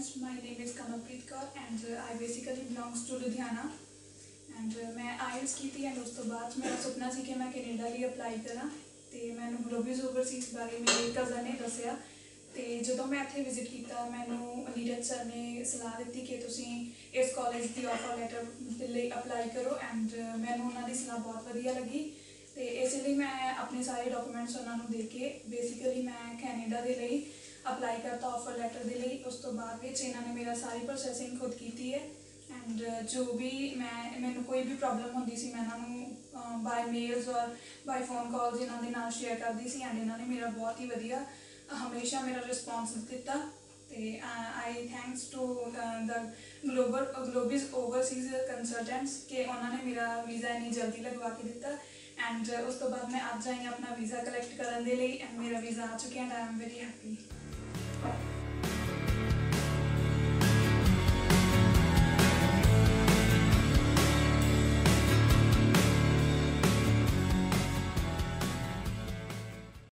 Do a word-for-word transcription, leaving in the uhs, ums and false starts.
friends, my name is Kamalpreet Kaur and uh, I basically belongs to Ludhiana and uh, मैं IELTS की थी and उस तो बाद मेरा सुपना सी कि मैं कैनेडा ਲਈ ਅਪਲਾਈ ਕਰਾਂ ਤੇ ਮੈਨੂੰ ਗਲੋਬਲ ਓਵਰਸੀਜ਼ ਬਾਰੇ ਮੇਰੇ ਕਜ਼ਨ ਨੇ ਦੱਸਿਆ ਤੇ ਜਦੋਂ ਮੈਂ ਇੱਥੇ ਵਿਜ਼ਿਟ ਕੀਤਾ ਮੈਨੂੰ ਨੀਰਜ ਸਰ ਨੇ ਸਲਾਹ ਦਿੱਤੀ ਕਿ ਤੁਸੀਂ ਇਸ ਕਾਲਜ ਦੀ ਆਫਰ ਲੈਟਰ ਲਈ ਅਪਲਾਈ ਕਰੋ ਐਂਡ ਮੈਨੂੰ ਉਹਨਾਂ ਦੀ ਸਲਾਹ ਬਹੁਤ ਵਧੀਆ ਲੱਗੀ ਤੇ ਇਸ ਲਈ ਮੈਂ ਆਪਣੇ ਸਾਰੇ ਡਾਕੂਮੈਂਟਸ ਉਹਨਾਂ ਨੂੰ ਦੇ ਕੇ ਬੇਸਿਕਲੀ ਮੈਂ ਕੈਨੇਡਾ ਦੇ ਲਈ ਅਪਲਾਈ ਕਰਤਾ ਆਫਰ ਲੈਟਰ ਦੇ ਲਈ। ਉਸ ਤੋਂ ਬਾਅਦ ਵਿੱਚ ਇਹਨਾਂ ਨੇ ਮੇਰਾ ਸਾਰੀ ਪ੍ਰੋਸੈਸਿੰਗ ਖੁਦ ਕੀਤੀ ਹੈ ਐਂਡ ਜੋ ਵੀ ਮੈਂ ਮੈਨੂੰ ਕੋਈ ਵੀ ਪ੍ਰੋਬਲਮ ਹੁੰਦੀ ਸੀ ਮੈਂ ਇਹਨਾਂ ਨੂੰ ਬਾਏ ਮੇਲਸ ਔਰ ਬਾਏ ਫੋਨ ਕਾਲਸ ਇਹਨਾਂ ਦੇ ਨਾਲ ਸ਼ੇਅਰ ਕਰਦੀ ਸੀ ਐਂਡ ਇਹਨਾਂ ਨੇ ਮੇਰਾ ਬਹੁਤ ਹੀ ਵਧੀਆ ਹਮੇਸ਼ਾ ਮੇਰਾ ਰਿਸਪੌਂਸ ਦਿੱਤਾ ਤੇ I thanks to the global global overseas consultants ਕਿ ਉਹਨਾਂ ਨੇ ਮੇਰਾ ਵੀਜ਼ਾ ਇੰਨੀ ਜਲਦੀ ਲਗਵਾ ਕੇ ਦਿੱਤਾ ਐਂਡ ਉਸ ਤੋਂ ਬਾਅਦ ਮੈਂ ਅੱਜ ਆਈ ਆਪਣਾ ਵੀਜ਼ਾ ਕਲੈਕਟ ਕਰਨ ਦੇ ਲਈ ਐਂਡ ਮੇਰਾ ਵੀਜ਼ਾ ਆ ਚੁੱਕਿਆ and I am very happy.